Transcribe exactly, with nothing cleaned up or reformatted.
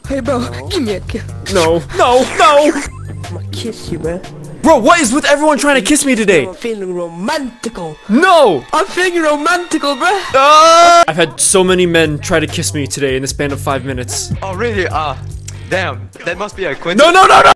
Hey, bro, no. Give me a kiss. No, no, no! I'm gonna kiss you, bro. Bro, what is with everyone trying to kiss me today? I'm feeling romantical. No! I'm feeling romantical, bro. Uh, I've had so many men try to kiss me today in the span of five minutes. Oh, really? Ah, uh, damn. That must be a coincidence. No, no, no, no!